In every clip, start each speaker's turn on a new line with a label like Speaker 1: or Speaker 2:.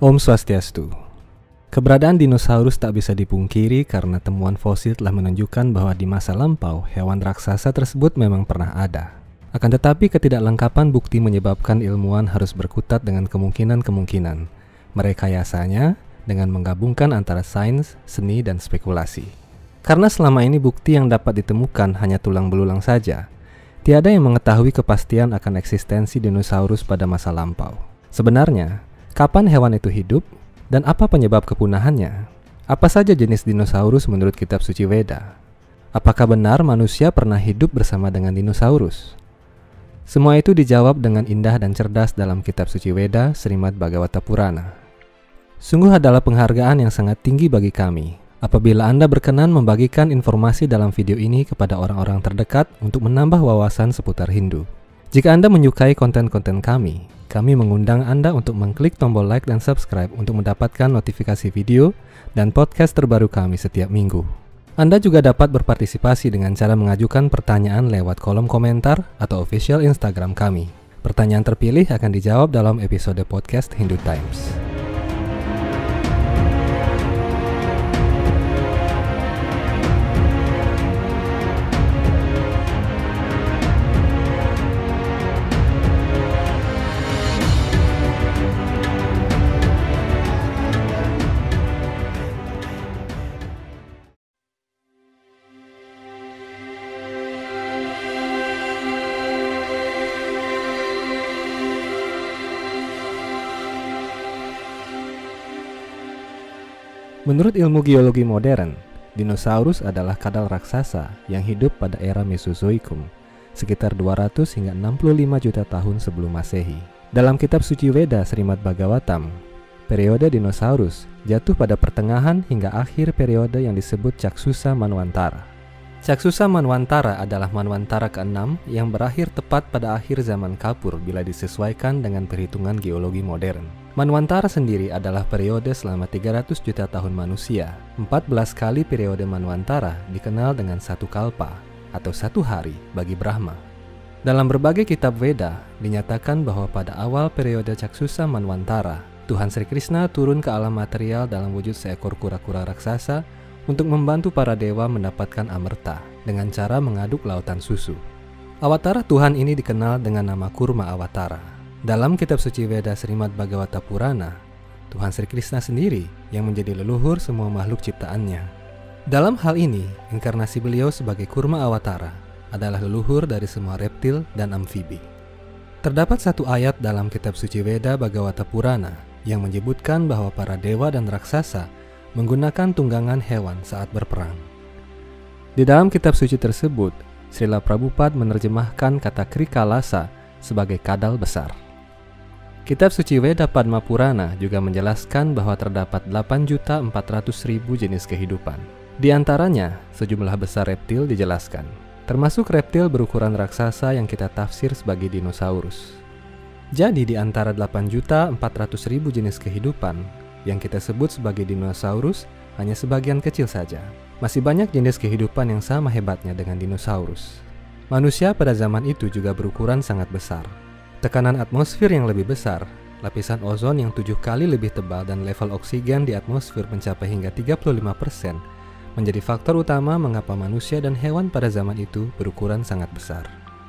Speaker 1: Om Swastiastu. Keberadaan dinosaurus tak bisa dipungkiri karena temuan fosil telah menunjukkan bahwa di masa lampau hewan raksasa tersebut memang pernah ada. Akan tetapi ketidaklengkapan bukti menyebabkan ilmuwan harus berkutat dengan kemungkinan-kemungkinan, merekayasanya dengan menggabungkan antara sains, seni, dan spekulasi. Karena selama ini bukti yang dapat ditemukan hanya tulang belulang saja, tiada yang mengetahui kepastian akan eksistensi dinosaurus pada masa lampau. Sebenarnya, kapan hewan itu hidup, dan apa penyebab kepunahannya? Apa saja jenis dinosaurus menurut kitab suci Weda? Apakah benar manusia pernah hidup bersama dengan dinosaurus? Semua itu dijawab dengan indah dan cerdas dalam kitab suci Weda, Srimad Bhagavata Purana. Sungguh adalah penghargaan yang sangat tinggi bagi kami apabila Anda berkenan membagikan informasi dalam video ini kepada orang-orang terdekat untuk menambah wawasan seputar Hindu. Jika Anda menyukai konten-konten kami mengundang Anda untuk mengklik tombol like dan subscribe untuk mendapatkan notifikasi video dan podcast terbaru kami setiap minggu. Anda juga dapat berpartisipasi dengan cara mengajukan pertanyaan lewat kolom komentar atau official Instagram kami. Pertanyaan terpilih akan dijawab dalam episode podcast Hindu Times. Menurut ilmu geologi modern, dinosaurus adalah kadal raksasa yang hidup pada era Mesozoikum, sekitar 200 hingga 65 juta tahun sebelum Masehi. Dalam kitab suci Weda Srimad Bhagavatam, periode dinosaurus jatuh pada pertengahan hingga akhir periode yang disebut Caksusa Manwantara. Caksusa Manwantara adalah Manwantara ke-6 yang berakhir tepat pada akhir zaman Kapur bila disesuaikan dengan perhitungan geologi modern. Manwantara sendiri adalah periode selama 300 juta tahun manusia. 14 kali periode Manwantara dikenal dengan satu kalpa atau satu hari bagi Brahma. Dalam berbagai kitab Weda dinyatakan bahwa pada awal periode Caksusa Manwantara, Tuhan Sri Krishna turun ke alam material dalam wujud seekor kura-kura raksasa untuk membantu para dewa mendapatkan amerta dengan cara mengaduk lautan susu. Awatara Tuhan ini dikenal dengan nama Kurma Awatara. Dalam kitab suci Weda Srimad Bhagavata Purana, Tuhan Sri Krishna sendiri yang menjadi leluhur semua makhluk ciptaannya. Dalam hal ini, inkarnasi beliau sebagai Kurma Awatara adalah leluhur dari semua reptil dan amfibi. Terdapat satu ayat dalam kitab suci Weda Bhagavata Purana yang menyebutkan bahwa para dewa dan raksasa menggunakan tunggangan hewan saat berperang. Di dalam kitab suci tersebut, Srila Prabhupada menerjemahkan kata Krikalasa sebagai kadal besar. Kitab suci Weda Padma Purana juga menjelaskan bahwa terdapat 8.400.000 jenis kehidupan. Di antaranya, sejumlah besar reptil dijelaskan, termasuk reptil berukuran raksasa yang kita tafsir sebagai dinosaurus. Jadi di antara 8.400.000 jenis kehidupan yang kita sebut sebagai dinosaurus hanya sebagian kecil saja. Masih banyak jenis kehidupan yang sama hebatnya dengan dinosaurus. Manusia pada zaman itu juga berukuran sangat besar. Tekanan atmosfer yang lebih besar, lapisan ozon yang 7 kali lebih tebal dan level oksigen di atmosfer mencapai hingga 35% menjadi faktor utama mengapa manusia dan hewan pada zaman itu berukuran sangat besar.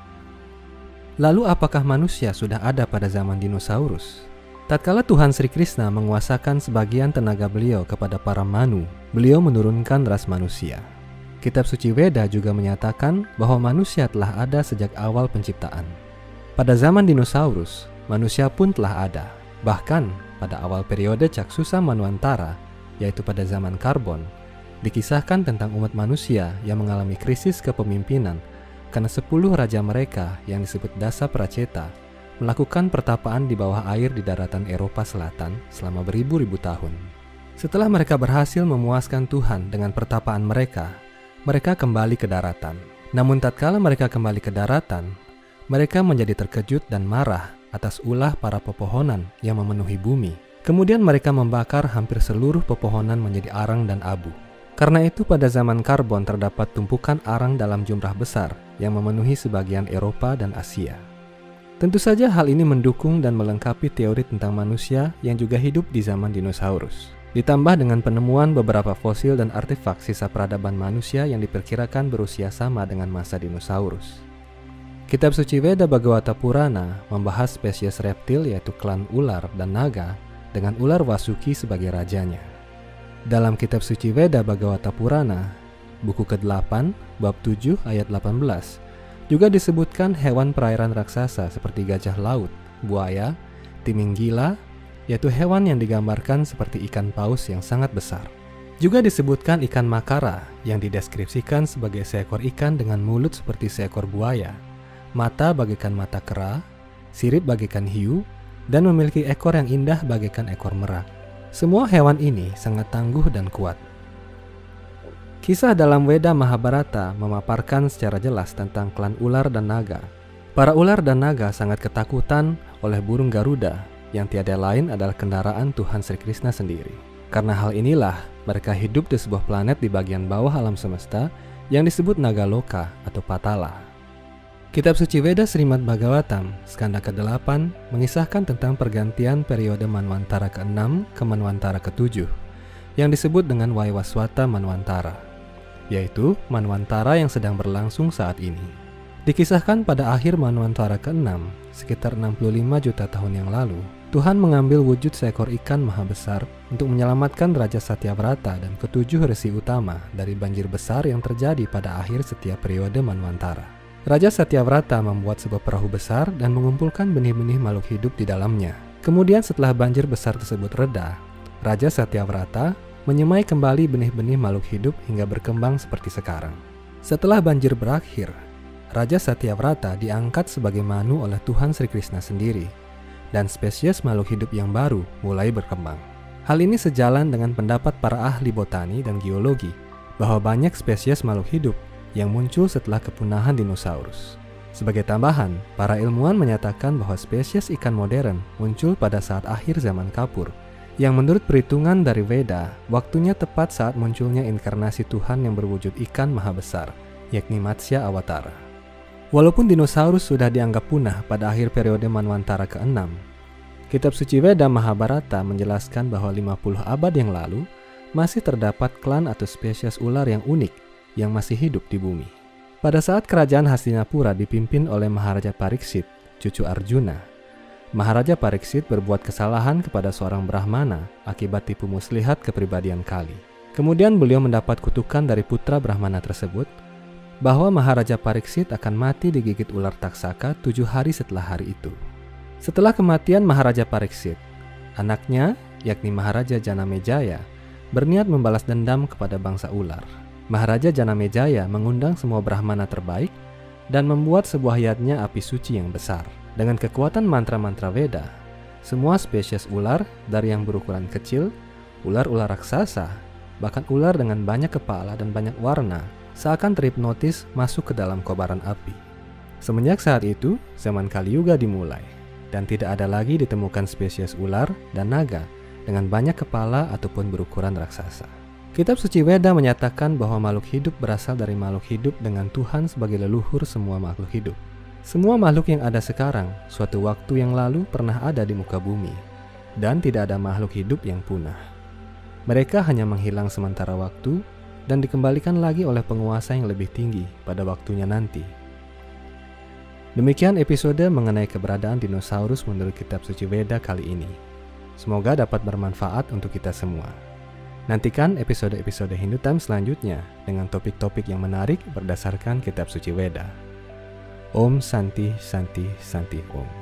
Speaker 1: Lalu apakah manusia sudah ada pada zaman dinosaurus? Tatkala Tuhan Sri Krishna menguasakan sebagian tenaga beliau kepada para Manu, beliau menurunkan ras manusia. Kitab suci Weda juga menyatakan bahwa manusia telah ada sejak awal penciptaan. Pada zaman dinosaurus, manusia pun telah ada. Bahkan pada awal periode Caksusa Manwantara, yaitu pada zaman Karbon, dikisahkan tentang umat manusia yang mengalami krisis kepemimpinan karena 10 raja mereka yang disebut Dasa Praceta melakukan pertapaan di bawah air di daratan Eropa Selatan selama beribu-ribu tahun. Setelah mereka berhasil memuaskan Tuhan dengan pertapaan mereka kembali ke daratan. Namun tatkala mereka kembali ke daratan, mereka menjadi terkejut dan marah atas ulah para pepohonan yang memenuhi bumi. Kemudian mereka membakar hampir seluruh pepohonan menjadi arang dan abu. Karena itu pada zaman Karbon terdapat tumpukan arang dalam jumlah besar yang memenuhi sebagian Eropa dan Asia. Tentu saja hal ini mendukung dan melengkapi teori tentang manusia yang juga hidup di zaman dinosaurus. Ditambah dengan penemuan beberapa fosil dan artefak sisa peradaban manusia yang diperkirakan berusia sama dengan masa dinosaurus. Kitab suci Veda Bhagavata Purana membahas spesies reptil yaitu klan ular dan naga dengan ular Vasuki sebagai rajanya. Dalam kitab suci Veda Bhagavata Purana, buku ke-8, bab 7 ayat 18, juga disebutkan hewan perairan raksasa seperti gajah laut, buaya, timinggila, yaitu hewan yang digambarkan seperti ikan paus yang sangat besar. Juga disebutkan ikan makara yang dideskripsikan sebagai seekor ikan dengan mulut seperti seekor buaya, mata bagaikan mata kera, sirip bagaikan hiu, dan memiliki ekor yang indah bagaikan ekor merak. Semua hewan ini sangat tangguh dan kuat. Kisah dalam Veda Mahabharata memaparkan secara jelas tentang klan ular dan naga. Para ular dan naga sangat ketakutan oleh burung Garuda yang tiada lain adalah kendaraan Tuhan Sri Krishna sendiri. Karena hal inilah mereka hidup di sebuah planet di bagian bawah alam semesta yang disebut Nagaloka atau Patala. Kitab suci Veda Srimad Bhagavatam, skanda ke-8, mengisahkan tentang pergantian periode Manwantara ke-6 ke Manwantara ke-7 yang disebut dengan Vaivaswata Manwantara, yaitu Manwantara yang sedang berlangsung saat ini. Dikisahkan pada akhir Manwantara ke-6, sekitar 65 juta tahun yang lalu, Tuhan mengambil wujud seekor ikan maha besar untuk menyelamatkan Raja Satyavrata dan ke-7 resi utama dari banjir besar yang terjadi pada akhir setiap periode Manwantara. Raja Satyavrata membuat sebuah perahu besar dan mengumpulkan benih-benih makhluk hidup di dalamnya. Kemudian setelah banjir besar tersebut reda, Raja Satyavrata menyemai kembali benih-benih makhluk hidup hingga berkembang seperti sekarang. Setelah banjir berakhir, Raja Satyavrata diangkat sebagai Manu oleh Tuhan Sri Krishna sendiri, dan spesies makhluk hidup yang baru mulai berkembang. Hal ini sejalan dengan pendapat para ahli botani dan geologi bahwa banyak spesies makhluk hidup yang muncul setelah kepunahan dinosaurus. Sebagai tambahan, para ilmuwan menyatakan bahwa spesies ikan modern muncul pada saat akhir zaman Kapur, yang menurut perhitungan dari Veda, waktunya tepat saat munculnya inkarnasi Tuhan yang berwujud ikan maha besar, yakni Matsya Awatara. Walaupun dinosaurus sudah dianggap punah pada akhir periode Manwantara ke-6, kitab suci Veda Mahabharata menjelaskan bahwa 50 abad yang lalu masih terdapat klan atau spesies ular yang unik yang masih hidup di bumi. Pada saat kerajaan Hastinapura dipimpin oleh Maharaja Pariksit, cucu Arjuna, Maharaja Pariksit berbuat kesalahan kepada seorang Brahmana akibat tipu muslihat kepribadian Kali. Kemudian beliau mendapat kutukan dari putra Brahmana tersebut bahwa Maharaja Pariksit akan mati digigit ular taksaka 7 hari setelah hari itu. Setelah kematian Maharaja Pariksit, anaknya, yakni Maharaja Janamejaya, berniat membalas dendam kepada bangsa ular. Maharaja Janamejaya mengundang semua Brahmana terbaik dan membuat sebuah yatnya api suci yang besar. Dengan kekuatan mantra-mantra Veda, semua spesies ular dari yang berukuran kecil, ular-ular raksasa, bahkan ular dengan banyak kepala dan banyak warna, seakan terhipnotis masuk ke dalam kobaran api. Semenjak saat itu, zaman Kali Yuga dimulai, dan tidak ada lagi ditemukan spesies ular dan naga dengan banyak kepala ataupun berukuran raksasa. Kitab suci Veda menyatakan bahwa makhluk hidup berasal dari makhluk hidup dengan Tuhan sebagai leluhur semua makhluk hidup. Semua makhluk yang ada sekarang, suatu waktu yang lalu pernah ada di muka bumi, dan tidak ada makhluk hidup yang punah. Mereka hanya menghilang sementara waktu dan dikembalikan lagi oleh penguasa yang lebih tinggi pada waktunya nanti. Demikian episode mengenai keberadaan dinosaurus menurut kitab suci Veda kali ini. Semoga dapat bermanfaat untuk kita semua. Nantikan episode-episode Hindu Times selanjutnya dengan topik-topik yang menarik berdasarkan kitab suci Veda. Om Santi Santi Santi Om.